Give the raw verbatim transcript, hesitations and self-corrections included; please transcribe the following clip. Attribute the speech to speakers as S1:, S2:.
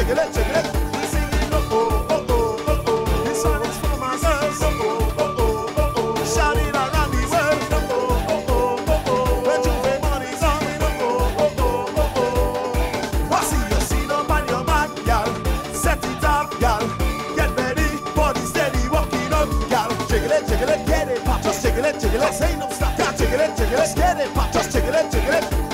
S1: jiggle it, jiggle it. We singing oh oh oh oh oh oh. This one is for my girls. Oh oh oh oh oh oh. Shout it around the world. Oh oh oh oh oh oh. When Jouvert money's on. Oh oh oh oh oh oh. I see you see up on your back, gal. Set it up, gal. Get ready, body steady, walking up, gal. Jiggle it, jiggle it, get it, pop. Just jiggle it, jiggle it. Say no stop, gal. Jiggle it, jiggle it, get it, pop. Just jiggle it, jiggle it.